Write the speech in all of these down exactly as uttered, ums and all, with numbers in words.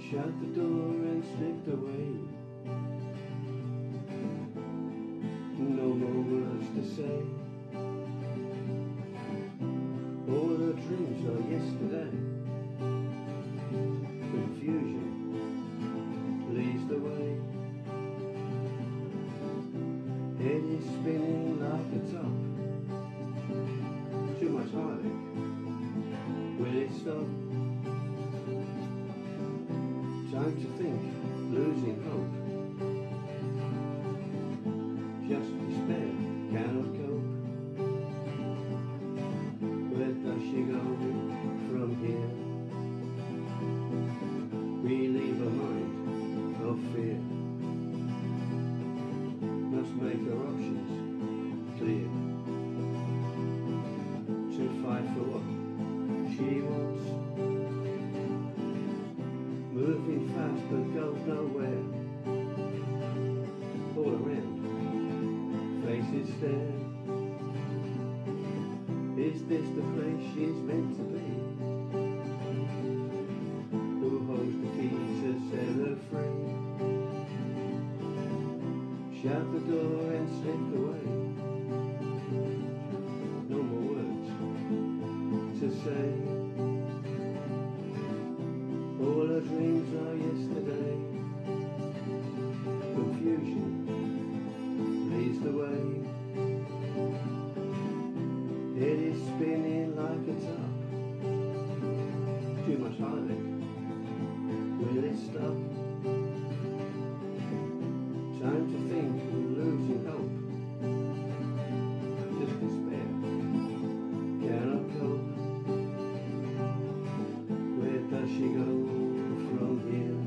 shut the door and slipped away. No more words to say. All her dreams are yesterday. Confusion leads the way. Head is spinning like a top. Too much heartache. Will it stop? Time to think, losing hope. Just despair, cannot cope. Where does she go from here? Relieve her mind of fear. Must make her options clear. To fight for what she wants. Moving fast but goes nowhere. All around, faces stare. Is this the place she's meant to be? Who holds the key to set her free? Shut the door and slipped away. No more words to say. All her dreams are yesterday. Confusion leads the way. Head is spinning like a top. Too much heartache. Will it stop? Time to think, losing hope. Just despair, cannot cope. Where does she go from here?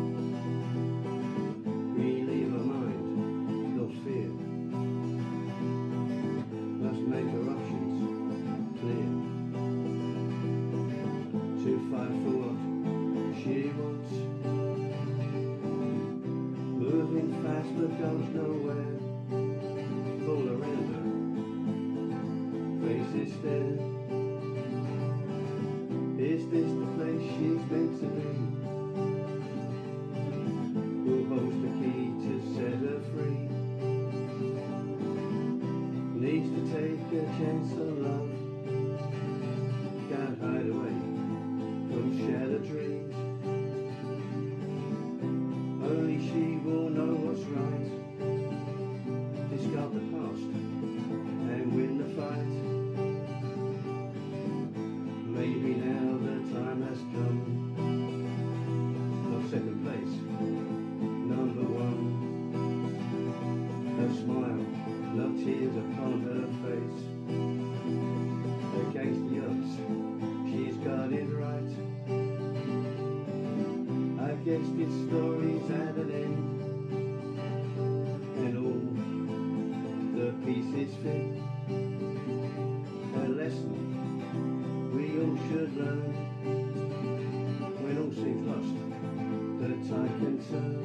Relieve her mind of fear. Must make her options clear. To fight for what she wants. Moving fast but goes nowhere. All around her, faces stare. Is this the place she's meant to be? Who holds the key to set her free? Needs to take a chance on love. Can't hide away from shattered dreams. Only she will know what's right. Discard the past and win the fight. Maybe now the time has come. Not second place, number one. Her smile, no tears upon her face. Against the odds, she's got it right. I guess this story's at an end, and all the pieces fit. A lesson we all should learn. When all seems lost, the tide can turn.